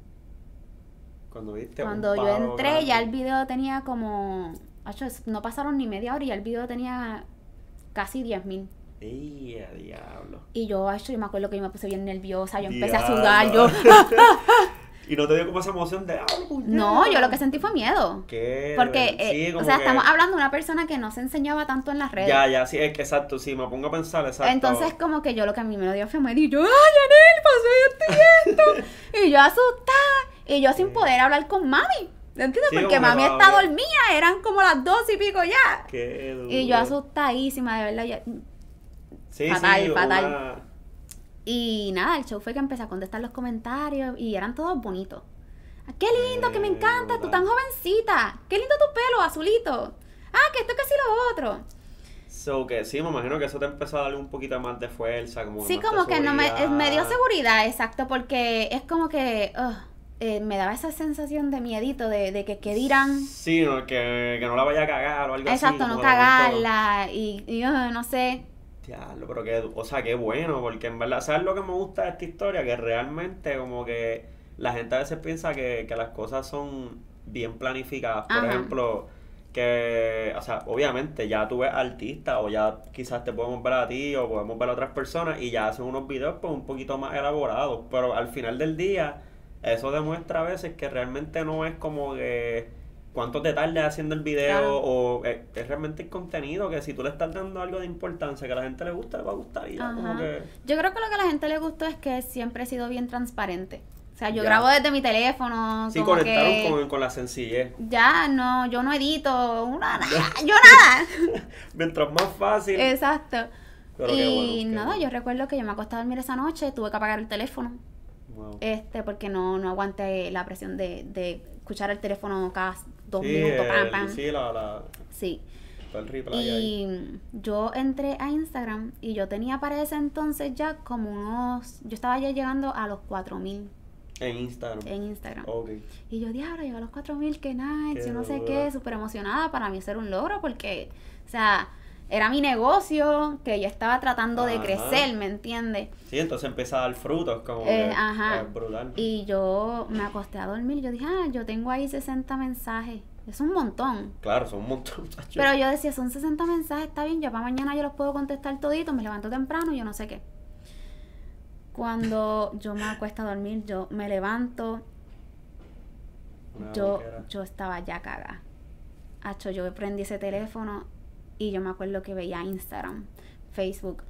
Cuando viste Cuando un yo palo entré, grande. ya el video tenía como... Acho, no pasaron ni media hora y ya el video tenía casi 10,000. ¡Ey, a diablo! Y yo me acuerdo que yo me puse bien nerviosa, yo empecé a Diablo. sudar, yo... Y no te dio como esa emoción de, puñeta! No, yo lo que sentí fue miedo. ¿Qué? Porque, Sí, o como sea, que- estamos hablando de una persona que no se enseñaba tanto en las redes. Ya, sí, es que exacto, sí, me pongo a pensar, exacto. Entonces, como que yo lo que a mí me lo dio fue miedo y yo, ¡ay, Yanel, pasó esto y esto! Y yo asustada, y yo sin poder hablar con mami. ¿Entiendes? Sí, Porque como que mami está todavía- dormida, eran como las 2 y pico ya. Qué duro. Y yo asustadísima, de verdad. Sí, fatal, sí, fatal. una- Y nada, el show fue que empecé a contestar los comentarios y eran todos bonitos. Ah, qué lindo, que me encanta, tú tan jovencita. Qué lindo tu pelo, azulito. Ah, que esto, que sí, lo otro. So que sí, me imagino que eso te empezó a darle un poquito más de fuerza, como Sí, más de como que no me dio seguridad. seguridad, exacto, porque es como que me daba esa sensación de miedito, de que dirán. Sí, no, que no la vaya a cagar o algo Exacto, así. no como de momento. cagarla y no sé. Diablo, pero que, o sea, qué bueno, porque en verdad, ¿sabes lo que me gusta de esta historia? Que realmente como que la gente a veces piensa que las cosas son bien planificadas. Por Ajá. ejemplo, que, o sea, obviamente ya tú ves artistas o ya quizás te podemos ver a ti o podemos ver a otras personas y ya hacen unos videos pues un poquito más elaborados, pero al final del día eso demuestra a veces que realmente no es como que cuánto te tardes haciendo el video Claro. o es realmente el contenido que si tú le estás dando algo de importancia que a la gente le gusta, le va a gustar y ya como Ajá. que... Yo creo que lo que a la gente le gustó es que siempre he sido bien transparente. O sea, yo Ya. grabo desde mi teléfono. Sí, como conectaron que con la sencillez. ya no, yo no edito, yo nada. Mientras más fácil. Exacto. Pero qué Y bueno, qué nada, bueno. yo recuerdo que yo me acosté a dormir esa noche, tuve que apagar el teléfono. Wow. Porque no aguanté la presión de escuchar el teléfono cada 2 Sí, minutos, pam, pam. sí, Sí. el replay ahí. Y yo entré a Instagram y yo tenía para ese entonces ya como yo estaba ya llegando a los 4,000. En Instagram. En Instagram. Ok. Y yo, diablo, llegó a los 4,000, que nice, Qué yo no sé dura. qué, súper emocionada. Para mí ser un logro porque, o sea, era mi negocio que yo estaba tratando de Ajá. crecer, ¿me entiendes? Sí, entonces empieza a dar frutos, como que Ajá. es brutal. Y yo me acosté a dormir, yo dije, yo tengo ahí 60 mensajes. Es un montón. Claro, son un montón, muchachos. Pero yo decía, son 60 mensajes, está bien, ya para mañana yo los puedo contestar toditos, me levanto temprano, yo no sé qué. Cuando yo me acuesto a dormir, yo me levanto, Una yo loquera. estaba ya cagada. Hacho, yo prendí ese teléfono y yo me acuerdo que veía Instagram, Facebook,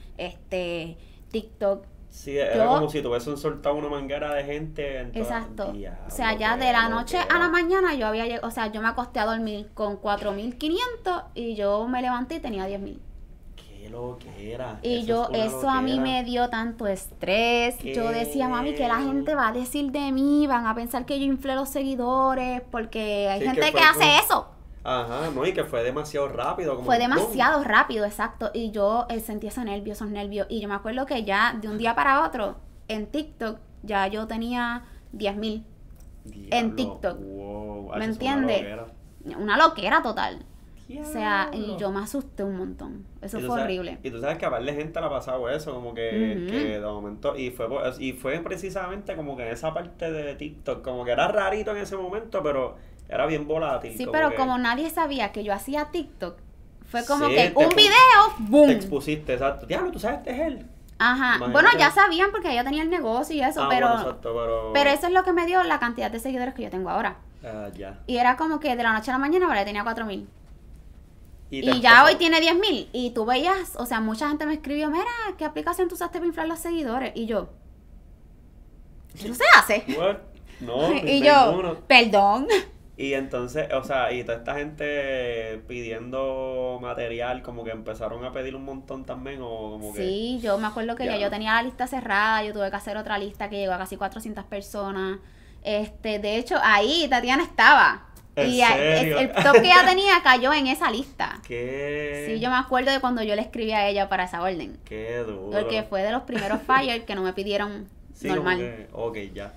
TikTok. Sí, era yo- como si tuviesen soltado una manguera de gente en toda- Exacto. Diablo, O sea, ya qué de la noche a la loquera. mañana yo había llegado, o sea, yo me acosté a dormir con 4,500 y yo me levanté y tenía 10,000. Qué loquera. Y yo, es una eso a mí loquera. me dio tanto estrés. ¿Qué? Yo decía, mami, ¿qué la gente va a decir de mí? Van a pensar que yo inflé los seguidores, porque hay Sí, gente que que fue hace como- eso. Ajá, no, y que fue demasiado rápido. Como Fue ¡boom! demasiado rápido, exacto. Y yo sentí esos nervios. Y yo me acuerdo que ya de un día para otro, en TikTok, ya yo tenía 10,000. Diablo, en TikTok. Wow, ¿Me eso es una entiendes? loquera. Una loquera total. O sea, y Diablo. yo me asusté un montón. Eso Y tú fue sabes- horrible. Y tú sabes que a par de gente le ha pasado eso, como que, Ujú. que de momento, y fue precisamente como que en esa parte de TikTok, como que era rarito en ese momento, pero era bien volátil. Sí, pero que como nadie sabía que yo hacía TikTok, fue como Sí, que te un pu- video, ¡boom! te expusiste, exacto. Diablo, tú sabes, este es él. Ajá. Imagínate. Bueno, ya sabían porque yo tenía el negocio y eso, Ah, pero, bueno, exacto, pero eso es lo que me dio la cantidad de seguidores que yo tengo ahora. ya. Y era como que de la noche a la mañana, vale, tenía 4,000. te Y ya empezó- hoy tiene 10,000. Y tú veías, o sea, mucha gente me escribió, mira, ¿qué aplicación tú usaste para inflar los seguidores? Y yo, ¿eso se hace? What? No, Y yo, ninguno. perdón. Y entonces, o sea, y toda esta gente pidiendo material, como que empezaron a pedir un montón también, o como que... Sí, yo me acuerdo que ya Ya. yo tenía la lista cerrada, yo tuve que hacer otra lista que llegó a casi 400 personas. De hecho, ahí Tatiana estaba. ¿En Y serio? el top que ella tenía cayó en esa lista. Qué... Sí, yo me acuerdo de cuando yo le escribí a ella para esa orden. Qué duro. Porque fue de los primeros flyers que no me pidieron Sí, normal. como que, ok, ya.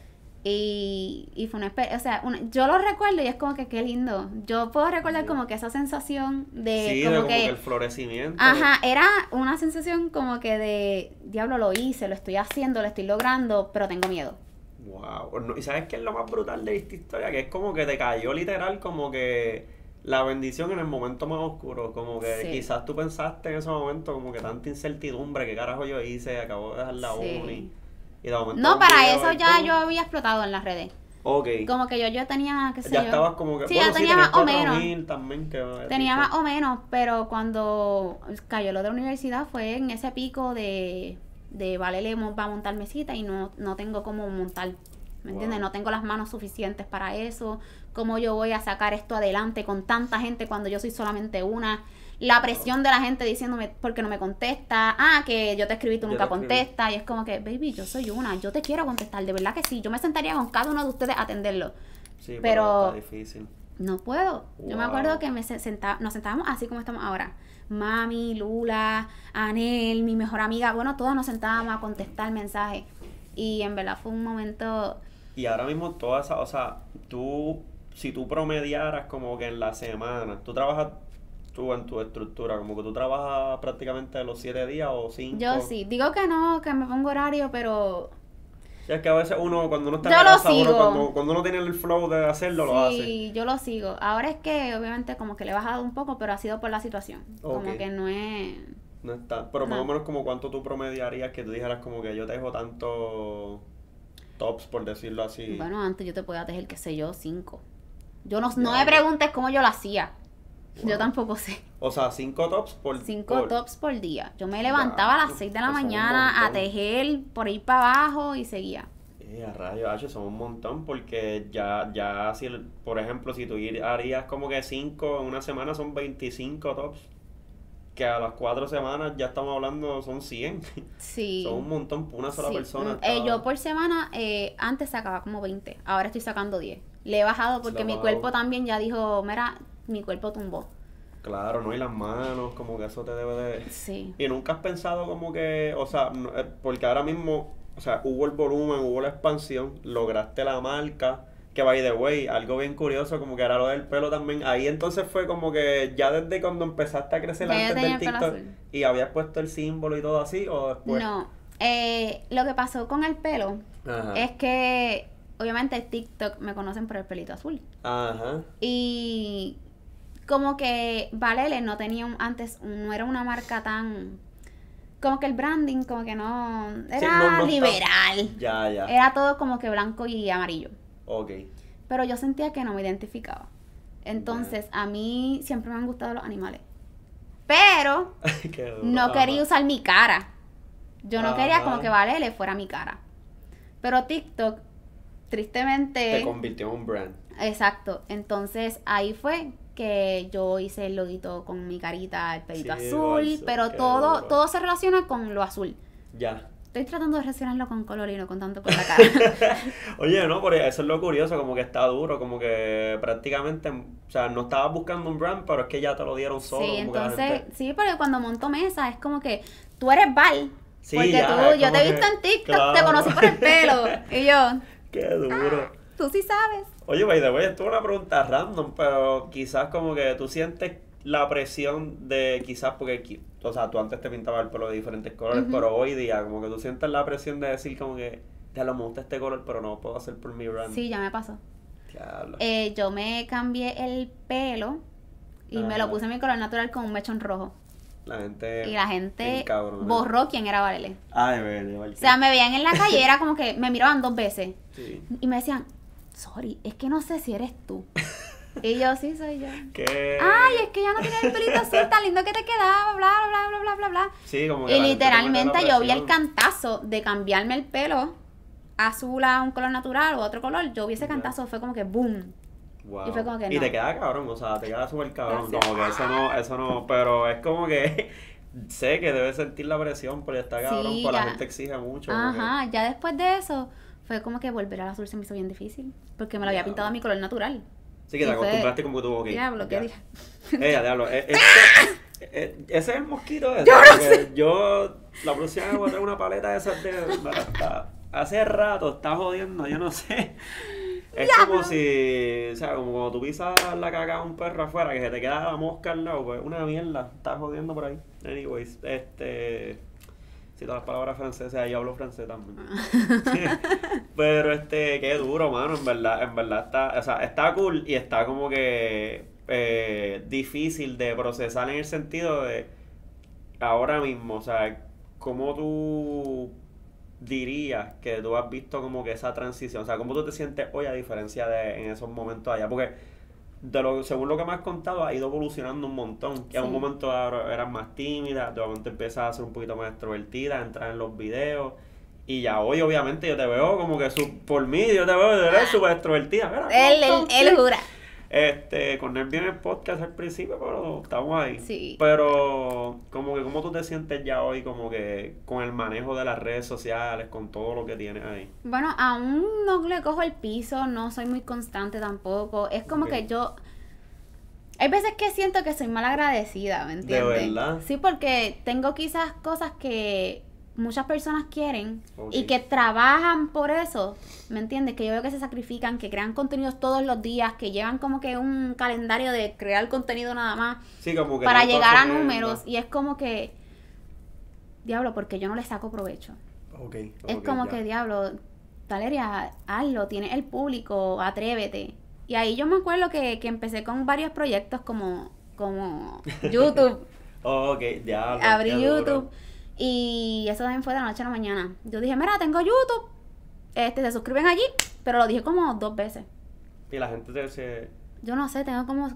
Y fue una experiencia, o sea, yo lo recuerdo y es como que qué lindo. Yo puedo recordar Sí. como que esa sensación de Sí, de como como que que, el florecimiento. ajá, era una sensación como que de, diablo, lo hice, lo estoy haciendo, lo estoy logrando, pero tengo miedo. Wow. No, ¿y sabes qué es lo más brutal de esta historia? Que es como que te cayó literal como que la bendición en el momento más oscuro. Como que Sí. quizás tú pensaste en ese momento como que tanta incertidumbre, qué carajo yo hice, acabo de dejar la Sí. uni. Y de momento No, un para video eso y ya ¡pum! yo había explotado en las redes. Ok. Como que yo tenía, qué sé Ya yo. estabas como que... Sí, bueno, ya tenía más o tenías menos. 4,000 también que habías Tenía dicho. más o menos, pero cuando cayó lo de la universidad fue en ese pico de vale, va a montar mesita y no tengo cómo montar. ¿Me entiendes? Wow. No tengo las manos suficientes para eso. ¿Cómo yo voy a sacar esto adelante con tanta gente cuando yo soy solamente una? La presión de la gente diciéndome porque no me contesta. Ah, que yo te escribí, tú Yo nunca te escribí. contestas. Y es como que, baby, yo soy una. Yo te quiero contestar. De verdad que sí. Yo me sentaría con cada uno de ustedes a atenderlo. Sí, pero- está difícil. No puedo. Yo me Wow. acuerdo que nos sentábamos así como estamos ahora. Mami, Lula, Anel, mi mejor amiga. Bueno, todas nos sentábamos a contestar mensajes. Y en verdad fue un momento... Y ahora mismo todas esas, o sea, si tú promediaras como que en la semana, tú trabajas tú en tu estructura, como que tú trabajas prácticamente los 7 días o 5. Yo sí. Digo que no, que me pongo horario, pero... Sí, es que a veces uno, cuando uno está Yo en la lo casa, uno sigo. cuando uno tiene el flow de hacerlo, lo hace. Sí, yo lo sigo. Ahora es que obviamente como que le he bajado un poco, pero ha sido por la situación. Ok. Como que no es... No está. Pero más No. o menos como cuánto tú promediarías que tú dijeras como que yo te dejo tanto tops, por decirlo así. Bueno, antes yo te podía tejer, qué sé yo, 5. Yo no Ya. me preguntes cómo yo lo hacía. Wow. Yo tampoco sé. O sea, 5 tops por... 5 tops por día. Yo me levantaba a las 6 de la eso es un mañana a montón. tejer por ir para abajo y seguía. A rayos, H, son un montón porque ya si, por ejemplo, si tú harías como que 5 en una semana son 25 tops, que a las 4 semanas ya estamos hablando son 100. Sí. Son un montón por una sola Sí. persona. Yo por semana, antes sacaba como 20, ahora estoy sacando 10. Le he bajado porque Le he mi bajado. cuerpo también ya dijo, mira, mi cuerpo tumbó. Claro, ¿no? Y las manos, como que eso te debe de... Sí. Y nunca has pensado como que, o sea, porque ahora mismo o sea, hubo el volumen, hubo la expansión, lograste la marca, que by the way, algo bien curioso, como que era lo del pelo también. Ahí entonces fue como que ya desde cuando empezaste a crecer Ya yo antes tenía del el pelo TikTok azul. y habías puesto el símbolo y todo así, o después. No, lo que pasó con el pelo Ajá. es que obviamente TikTok me conocen por el pelito azul. Ajá. Y como que Valele no tenía antes, no era una marca tan... Como que el branding como que no... Era Sí, no está- liberal. Ya. Era todo como que blanco y amarillo. Ok. Pero yo sentía que no me identificaba. Entonces, a mí siempre me han gustado los animales. Pero Qué duro. no quería usar mi cara. Yo no quería Ajá. como que Valele fuera mi cara. Pero TikTok, tristemente... Te convirtió en un brand. Exacto. Entonces, ahí fue que yo hice el loguito con mi carita, el pelito Sí, azul, balso, pero qué todo duro. se relaciona con lo azul. Ya. Estoy tratando de relacionarlo con color y no con tanto con la cara. Oye, no, pero eso es lo curioso, como que está duro, como que prácticamente, o sea, no estabas buscando un brand, pero es que ya te lo dieron solo. Sí, como que la entonces, gente- sí, porque cuando monto mesa es como que tú eres Val. Sí, porque ya, tú, es yo como te he que, visto en TikTok, claro. te conocí por el pelo. Y yo, Qué duro. tú sí sabes. Oye, by the way, esto es una pregunta random, pero quizás como que tú sientes la presión de quizás porque, o sea, tú antes te pintabas el pelo de diferentes colores, Ujú. pero hoy día como que tú sientes la presión de decir como que, ya lo me gusta este color, pero no lo puedo hacer por mi brand. Sí, ya me pasó. Diablo. Yo me cambié el pelo y me lo Ajá. puse en mi color natural con un mechón rojo. La gente... Y la gente bien cabrona. borró quién era Valele. Ay, verde, O sea, me veían en la calle, era como que me miraban 2 veces. Sí. Y me decían, sorry, es que no sé si eres tú. Y yo, sí, soy yo. ¿Qué? Ay, es que ya no tienes el pelito azul tan lindo que te quedaba, bla, bla, bla, bla, bla, bla. Sí, como que Y la gente te mete la literalmente yo vi el presión. cantazo de cambiarme el pelo azul a un color natural o a otro color. Yo vi ese Ya. cantazo, fue como que boom. Wow. Y fue como que Y no. te queda cabrón, o sea, te queda súper cabrón, Gracias. como que eso no, pero es como que sé que debes sentir la presión porque está cabrón, Sí, pues la ya. gente exige mucho. como que- Ajá, ya después de eso fue como que volver al azul se me hizo bien difícil. Porque me lo había Diablo. pintado a mi color natural. Sí, que te Y fue- acostumbraste como que tú, ok. Diablo, ¿qué ya. dije? Diablo, ese es el mosquito ese. Yo no porque yo, la próxima vez voy a traer una paleta de esas de... Hace rato está jodiendo, yo no sé. Es como si, o sea, como cuando tú pisas la caca de un perro afuera, que se te queda la mosca al lado, pues una mierda, estás jodiendo por ahí. Anyways, si todas las palabras francesas, yo hablo francés también. Pero qué duro, mano, en verdad está, o sea, está cool y está como que difícil de procesar en el sentido de ahora mismo, o sea, cómo tú dirías que tú has visto como que esa transición, o sea, cómo tú te sientes hoy a diferencia de en esos momentos allá, porque según lo que me has contado ha ido evolucionando un montón, que en un Sí. momento ahora eras más tímida, de momento empiezas a ser un poquito más extrovertida, a entrar en los videos, y ya hoy obviamente yo te veo como que por mí yo te veo eres súper extrovertida. Mira, Él jura. con él viene el podcast al principio, pero estamos ahí. Sí. Pero, como que, ¿cómo tú te sientes ya hoy, como que, con el manejo de las redes sociales, con todo lo que tienes ahí? Bueno, aún no le cojo el piso, no soy muy constante tampoco. Es como Ok. que yo... Hay veces que siento que soy mal agradecida, ¿me entiendes? verdad? Sí, porque tengo quizás cosas que muchas personas quieren Ok. y que trabajan por eso, ¿me entiendes? Que yo veo que se sacrifican, que crean contenidos todos los días, que llevan como que un calendario de crear contenido nada más Sí, como que para no llegar a estás números. poniendo- Y es como que, diablo, porque yo no le saco provecho. Ok, Es ok, como ya. que, diablo, Valeria, hazlo, tienes el público, atrévete. Y ahí yo me acuerdo que empecé con varios proyectos como YouTube, Ok, diablo, abrí qué duro. YouTube y eso también fue de la noche a la mañana. Yo dije, mira, tengo YouTube, se suscriben allí, pero lo dije como 2 veces. Y la gente te dice, Yo no sé, tengo como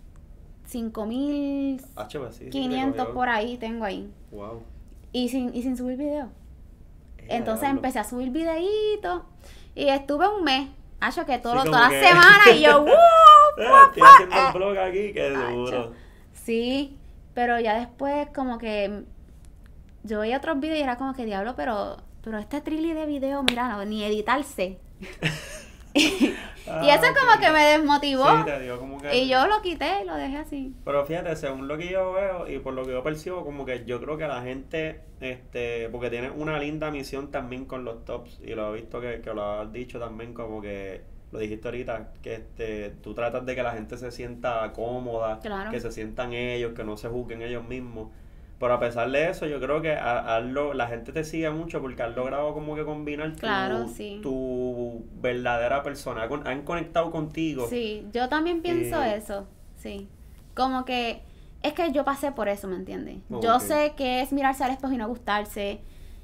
5.500 pues sí, sí, te cogió. por ahí, tengo ahí. Wow. Y sin subir video. Entonces Diablo. empecé a subir videitos y estuve un mes, hecho que Sí, todas como las que- semanas y yo, ¡woo! Estoy haciendo un blog aquí, qué duro. Acho. Sí, pero ya después como que yo veía otros videos y era como que diablo, pero este trilly de video, mira, no, ni editarse. Y eso como que me desmotivó. Sí, te dio como que... Y yo lo quité y lo dejé así. Pero fíjate, según lo que yo veo y por lo que yo percibo, como que yo creo que la gente, porque tiene una linda misión también con los tops, y lo he visto que lo has dicho también, como que lo dijiste ahorita, que tú tratas de que la gente se sienta cómoda, Claro. que se sientan ellos, que no se juzguen ellos mismos. Pero a pesar de eso, yo creo que la gente te sigue mucho porque has logrado como que combinar Claro, sí. tu verdadera persona. Han conectado contigo. Sí, yo también pienso eso, sí. Como que, es que yo pasé por eso, ¿me entiendes? Yo Ok. sé que es mirarse al espejo y no gustarse.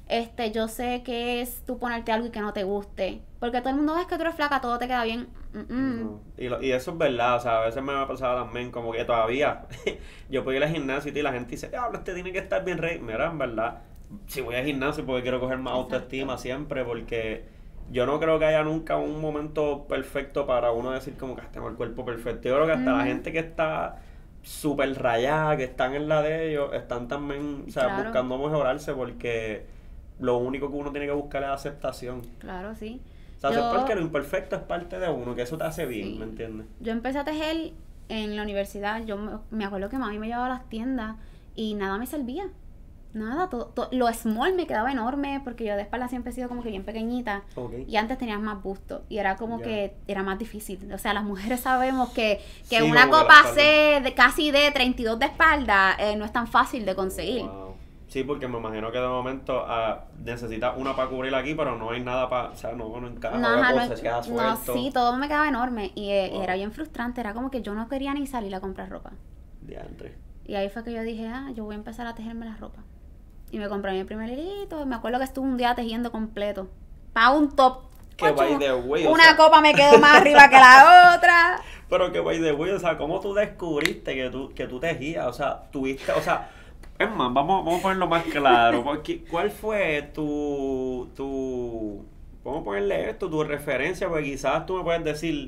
Yo sé que es tú ponerte algo y que no te guste. Porque todo el mundo ves que tú eres flaca, todo te queda bien. No. Y eso es verdad, o sea, a veces me ha pasado también, como que todavía yo puedo ir al gimnasio y la gente dice, diablo, tiene que estar bien rey. Mira, en verdad, si voy al gimnasio porque quiero coger más Exacto. autoestima siempre, porque yo no creo que haya nunca un momento perfecto para uno decir como que tengo el cuerpo perfecto. Yo creo que hasta la gente que está súper rayada, que están en la de ellos, están también, o sea, Claro. buscando mejorarse porque lo único que uno tiene que buscar es aceptación. Claro, sí. O sea, Yo- aceptar que lo imperfecto es parte de uno, que eso te hace bien, Sí. ¿me entiendes? Yo empecé a tejer en la universidad. Yo me acuerdo que mami me llevaba a las tiendas y nada me servía. Nada, lo small me quedaba enorme porque yo de espalda siempre he sido como que bien pequeñita. Ok. Y antes tenías más busto y era como Ya. que era más difícil. O sea, las mujeres sabemos que Sí, una como que copa la C de casi de 32 de espalda no es tan fácil de conseguir. Wow. Sí, porque me imagino que de momento necesitas una para cubrir aquí, pero no hay nada para, o sea, no encaja, No, ajá, o se queda suelto. sí, todo me quedaba enorme y Wow. era bien frustrante. Era como que yo no quería ni salir a comprar ropa. Diantre. Y ahí fue que yo dije, yo voy a empezar a tejerme la ropa. Y me compré mi primer hilito. Y me acuerdo que estuve un día tejiendo completo. Para un top. Que Ocho, by the way, o una sea- copa me quedó más arriba que la otra. Pero que by the way, o sea, ¿cómo tú descubriste que tú tejías? O sea, tuviste, o sea, es más, vamos a ponerlo más claro, porque ¿cuál fue vamos a ponerle esto, tu referencia? Porque quizás tú me puedes decir,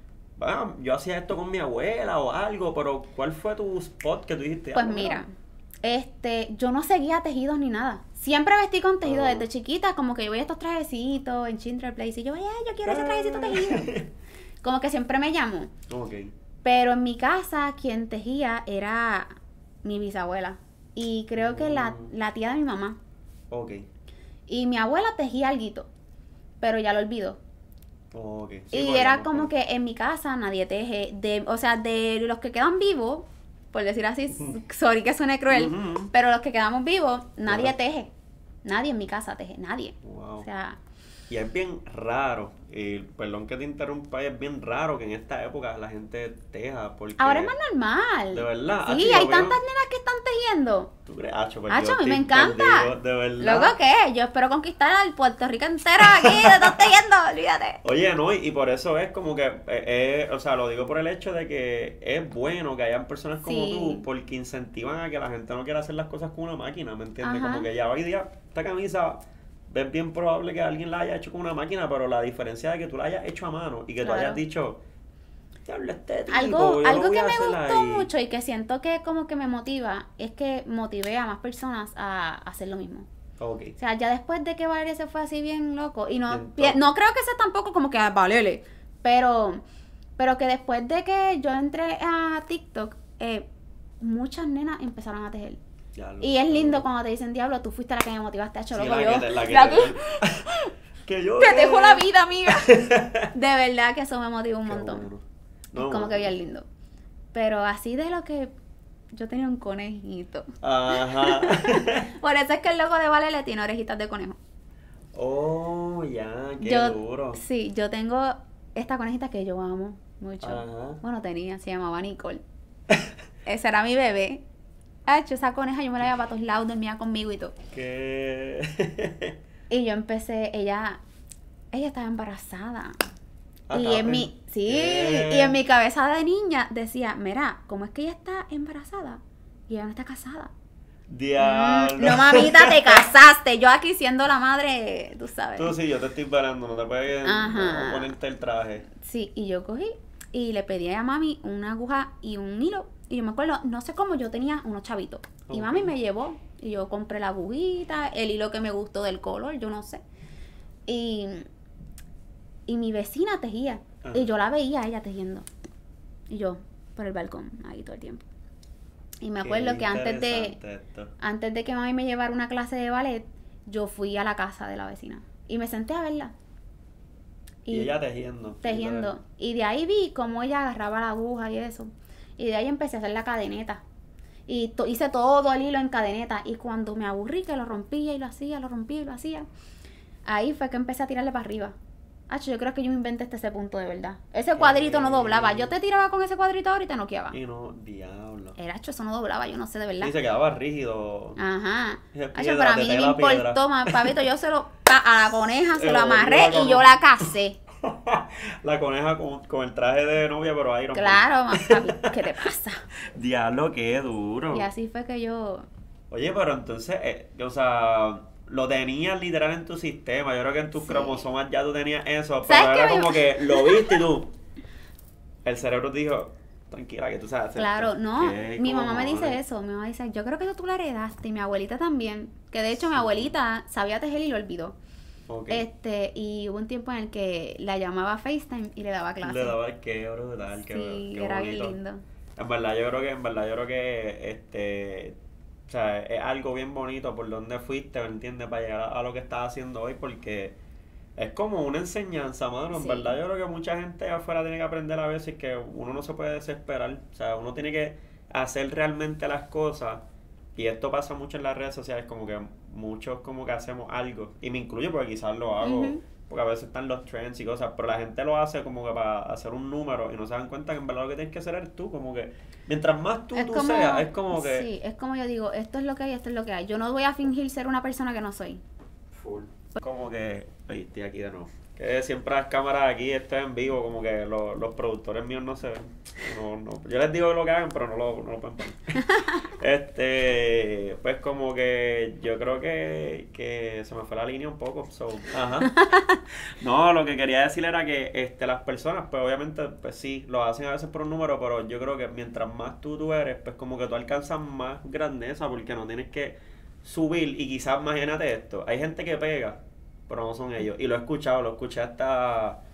yo hacía esto con mi abuela o algo, pero ¿cuál fue tu spot que tú dijiste? Pues mira, mira, yo no seguía tejidos ni nada. Siempre vestí con tejido Ah. desde chiquita, como que yo veía estos trajecitos en Chindler Place y yo, yo quiero ese trajecito tejido. Como que siempre me llamó. Ok. Pero en mi casa quien tejía era mi bisabuela. Y creo que la tía de mi mamá. Ok. Y mi abuela tejía alguito, pero ya lo olvidó. Ok. Y pues, era no, como pues, que en mi casa nadie teje. O sea, de los que quedan vivos, por decir así, sorry que suene cruel, Ujú. pero los que quedamos vivos, nadie Claro. teje. Nadie en mi casa teje, nadie. Wow. O sea, Y es bien raro, y perdón que te interrumpa, es bien raro que en esta época la gente teja, porque... ahora es más normal. De verdad, Sí, Acho, yo hay veo- tantas nenas que están tejiendo. ¿Tú crees? Acho, pues Acho, yo a mí me estoy encanta. perdido, de verdad. ¿Loco qué? Yo espero conquistar al Puerto Rico entero aquí de estar tejiendo, olvídate. Oye, no, y por eso es como que, o sea, lo digo por el hecho de que es bueno que hayan personas como Sí. tú, porque incentivan a que la gente no quiera hacer las cosas con una máquina, ¿me entiendes? Ajá. Como que ya hoy día, esta camisa, es bien probable que alguien la haya hecho con una máquina, pero la diferencia de que tú la hayas hecho a mano y que tú Claro. hayas dicho, diablo, este tipo, Algo yo lo voy que a me hacer gustó ahí". mucho y que siento que como que me motiva es que motivé a más personas a hacer lo mismo. Ok. O sea, ya después de que Valeria se fue así bien loco, y no, Entonces- no creo que sea tampoco como que a Valele, pero que después de que yo entré a TikTok, muchas nenas empezaron a tejer. Ya lo- Y es lindo cuando te dicen, diablo, tú fuiste la que me motivaste a hecho Sí, loco la yo. que te- la que la te- que- que yo te dejo la vida, amiga. De verdad que eso me motiva un Qué montón. bueno. Es No, como que bueno. bien lindo. Pero así de lo que yo tenía un conejito. Ajá. Por eso es que el logo de Vale le tiene orejitas de conejo. Oh, ya, qué Yo, duro. sí, yo tengo esta conejita que yo amo mucho. Ajá. Bueno, tenía, se llamaba Nicole. Ese era mi bebé. Hecho, esa coneja yo me la llevaba a todos lados, dormía conmigo y todo. ¿Qué? Y yo empecé, ella estaba embarazada. Ah, Y está en bien. mi, sí, ¿Qué? y en mi cabeza de niña decía, mira, ¿cómo es que ella está embarazada? Y ella no está casada. Diablo. No, mamita, te casaste. Yo aquí siendo la madre, tú sabes. Tú sí, yo te estoy parando, no te puedes Ajá. ponerte el traje. Sí, y yo cogí y le pedí a mami una aguja y un hilo. Y yo me acuerdo, no sé cómo, yo tenía unos chavitos. Y Ok. mami me llevó. Y yo compré la agujita, el hilo que me gustó del color, yo no sé. Y mi vecina tejía. Y yo la veía a ella tejiendo. Y yo, por el balcón, ahí todo el tiempo. Y me acuerdo que antes de que mami me llevara una clase de ballet, yo fui a la casa de la vecina. Y me senté a verla. Y ella tejiendo. Tejiendo. Y de ahí vi cómo ella agarraba la aguja y eso. Y de ahí empecé a hacer la cadeneta. Y hice todo el hilo en cadeneta. Y cuando me aburrí, que lo rompía y lo hacía, lo rompía y lo hacía, ahí fue que empecé a tirarle para arriba. Yo creo que yo me inventé ese punto de verdad. Ese cuadrito no doblaba. Yo te tiraba con ese cuadrito ahorita y no quedaba. Y no, diablo. Eso no doblaba, yo no sé de verdad. Y se quedaba rígido. Ajá. Piedra, Para mí no me importó más, papito. Yo a la coneja se lo amarré y yo la casé. La coneja con el traje de novia, pero ahí no. Claro, papi, ¿qué te pasa? Diablo, qué duro. Y así fue que yo... Oye, pero entonces, o sea, lo tenías literal en tu sistema. Yo creo que en tus cromosomas ya tú tenías eso. Pero era como que lo viste y tú. El cerebro te dijo, tranquila, que tú sabes hacer. Claro, no. Mi mamá me dice cojones? eso. Mi mamá dice, yo creo que eso tú lo heredaste. Y mi abuelita también. Que de hecho mi abuelita sabía tejer y lo olvidó. Okay. Y hubo un tiempo en el que la llamaba a FaceTime y le daba clase. Le daba el qué brutal, Sí, qué era bonito. bien lindo. En verdad, yo creo que o sea, es algo bien bonito por donde fuiste, ¿me entiendes? Para llegar a lo que estás haciendo hoy, porque es como una enseñanza, mano. En Sí. verdad, yo creo que mucha gente afuera tiene que aprender a veces que uno no se puede desesperar. O sea, uno tiene que hacer realmente las cosas. Y esto pasa mucho en las redes sociales, como que muchos como que hacemos algo. Y me incluyo porque quizás lo hago, porque a veces están los trends y cosas, pero la gente lo hace como que para hacer un número y no se dan cuenta que en verdad lo que tienes que hacer eres tú, como que mientras más tú seas, es como que... Sí, es como yo digo, esto es lo que hay, esto es lo que hay. Yo no voy a fingir ser una persona que no soy. Full. Como que... Oye, estoy aquí de nuevo. Que siempre las cámaras aquí, esto es en vivo, como que los productores míos no se ven. No. Yo les digo lo que hagan, pero no lo pueden poner. Pues como que yo creo que se me fue la línea un poco. Ajá. No, lo que quería decir era que las personas, pues obviamente, pues sí, lo hacen a veces por un número, pero yo creo que mientras más tú eres, pues como que tú alcanzas más grandeza, porque no tienes que subir. Y quizás, imagínate esto, hay gente que pega, pero no son ellos. Y lo he escuchado, lo escuché hasta